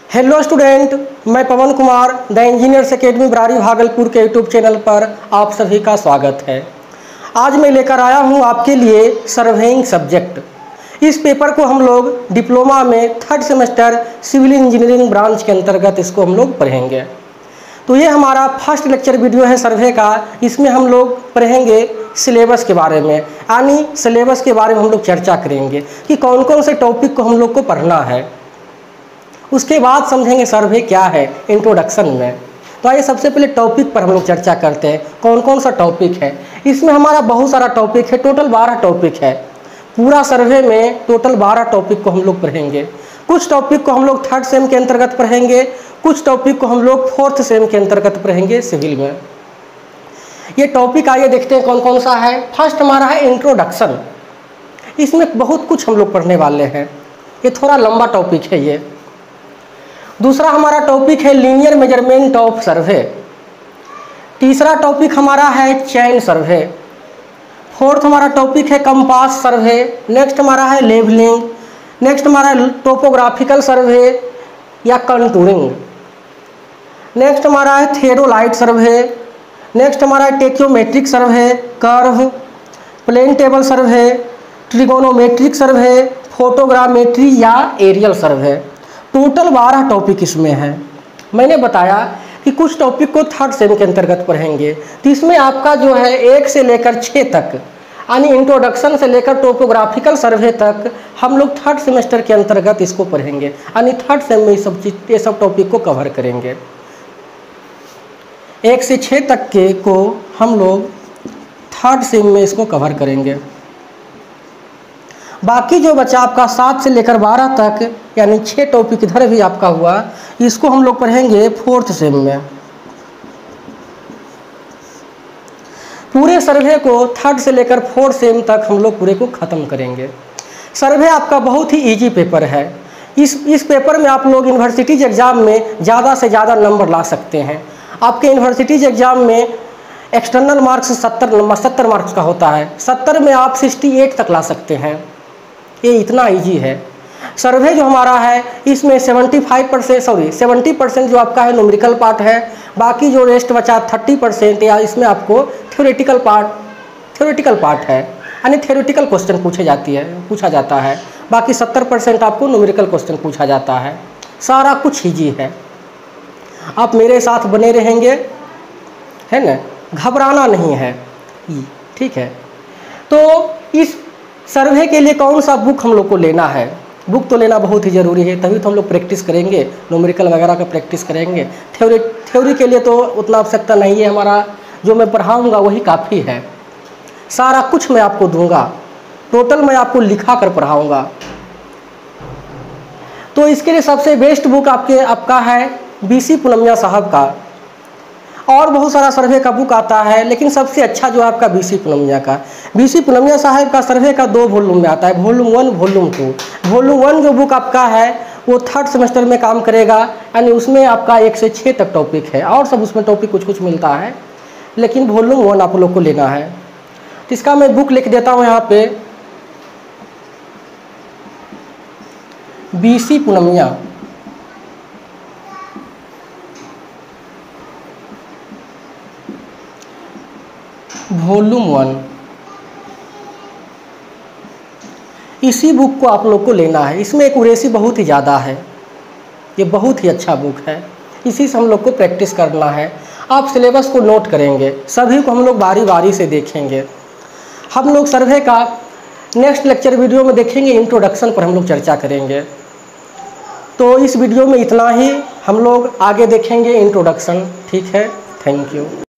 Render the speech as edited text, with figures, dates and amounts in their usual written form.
Hello student, मैं Pawan Kumar the engineers academy Barari Bhagalpur के YouTube channel पर आप सभी का स्वागत है। आज मैं लेकर आया हूं आपके लिए सर्वेइंग सब्जेक्ट। इस पेपर को हम लोग डिप्लोमा में 3rd semester civil engineering branch के अंतर्गत इसको हम लोग पढ़ेंगे। तो ये हमारा फर्स्ट लेक्चर वीडियो है सर्वे का। इसमें हम लोग पढ़ेंगे सिलेबस के बारे में, यानी सिलेबस के बारे में हम लोग चर्चा करेंगे कि कौन कौन से टॉपिक को हम लोग को पढ़ना है। उसके बाद समझेंगे सर्वे क्या है इंट्रोडक्शन में। तो आइए सबसे पहले टॉपिक पर हम लोग चर्चा करते हैं, कौन कौन सा टॉपिक है। इसमें हमारा बहुत सारा टॉपिक है, टोटल 12 टॉपिक है। पूरा सर्वे में टोटल 12 टॉपिक को हम लोग पढ़ेंगे। कुछ टॉपिक को हम लोग 3rd सेम के अंतर्गत पढ़ेंगे, कुछ टॉपिक को हम लोग 4th सेम के अंतर्गत पढ़ेंगे सिविल में। ये टॉपिक आइए देखते हैं कौन कौन सा है। फर्स्ट हमारा है इंट्रोडक्शन। इसमें बहुत कुछ हम लोग पढ़ने वाले हैं, ये थोड़ा लंबा टॉपिक है ये। दूसरा हमारा टॉपिक है लीनियर मेजरमेंट ऑफ सर्वे। तीसरा टॉपिक हमारा है चेन सर्वे। 4th हमारा टॉपिक है कंपास सर्वे। नेक्स्ट हमारा है लेवलिंग। नेक्स्ट हमारा है टोपोग्राफिकल सर्वे या कंटूरिंग। नेक्स्ट हमारा है थेरोलाइट सर्वे। नेक्स्ट हमारा है tacheometric survey, curve, plane table survey, trigonometric survey, photogrammetry या एरियल सर्वे। टोटल 12 टॉपिक इसमें है। मैंने बताया कि कुछ टॉपिक को 3rd सेम के अंतर्गत पढ़ेंगे, तो इसमें आपका जो है 1 से लेकर 6 तक, यानी इंट्रोडक्शन से लेकर टोपोग्राफिकल सर्वे तक हम लोग 3rd सेमेस्टर के अंतर्गत इसको पढ़ेंगे, यानी 3rd सेम में ये सब टॉपिक को कवर करेंगे। 1 से 6 तक के को हम लोग 3rd सेम में इसको कवर करेंगे। बाकी जो बचा आपका 7 से लेकर 12 तक, यानी 6 टॉपिक इधर भी आपका हुआ, इसको हम लोग पढ़ेंगे 4th सेम में। पूरे सर्वे को 3rd से लेकर 4th सेम तक हम लोग पूरे को ख़त्म करेंगे। सर्वे आपका बहुत ही इजी पेपर है। इस पेपर में आप लोग यूनिवर्सिटीज एग्ज़ाम में ज़्यादा से ज़्यादा नंबर ला सकते हैं। आपके यूनिवर्सिटीज एग्ज़ाम में एक्सटर्नल मार्क्स 70 मार्क्स का होता है, 70 में आप 68 तक ला सकते हैं। ये इतना इजी है। सर्वे जो हमारा है इसमें 70% जो आपका है न्यूमेरिकल पार्ट है, बाकी जो रेस्ट बचा 30% या इसमें आपको थ्योरेटिकल पार्ट है, यानी थ्योरेटिकल क्वेश्चन पूछा जाता है। बाकी 70% आपको न्यूमेरिकल क्वेश्चन पूछा जाता है। सारा कुछ इजी है। आप मेरे साथ बने रहेंगे, है ना, घबराना नहीं है, ठीक है। तो इस सर्वे के लिए कौन सा बुक हम लोग को लेना है? बुक तो लेना बहुत ही ज़रूरी है, तभी तो हम लोग प्रैक्टिस करेंगे, न्यूमेरिकल वगैरह का प्रैक्टिस करेंगे। थ्योरी के लिए तो उतना आवश्यकता नहीं है, हमारा जो मैं पढ़ाऊँगा वही काफ़ी है। सारा कुछ मैं आपको दूंगा, टोटल मैं आपको लिखा कर पढ़ाऊँगा। तो इसके लिए सबसे बेस्ट बुक आपका है BC पूनमिया साहब का। और बहुत सारा सर्वे का बुक आता है, लेकिन सबसे अच्छा जो है आपका BC पूनमिया का। BC पूनमिया साहब का सर्वे का 2 वॉल्यूम में आता है, वॉल्यूम 1, वॉल्यूम 2। वॉल्यूम 1 जो बुक आपका है वो 3rd सेमेस्टर में काम करेगा, यानी उसमें आपका 1 से 6 तक टॉपिक है, और सब उसमें टॉपिक कुछ मिलता है, लेकिन वॉल्यूम 1 आप लोग को लेना है। तो इसका मैं बुक लिख देता हूँ यहाँ पे, BC पूनमिया, वॉल्यूम 1। इसी बुक को आप लोग को लेना है। इसमें एक्यूरेसी बहुत ही ज़्यादा है, ये बहुत ही अच्छा बुक है। इसी से हम लोग को प्रैक्टिस करना है। आप सिलेबस को नोट करेंगे, सभी को हम लोग बारी बारी से देखेंगे। हम लोग सर्वे का नेक्स्ट लेक्चर वीडियो में देखेंगे, इंट्रोडक्शन पर हम लोग चर्चा करेंगे। तो इस वीडियो में इतना ही, हम लोग आगे देखेंगे इंट्रोडक्शन, ठीक है। Thank you.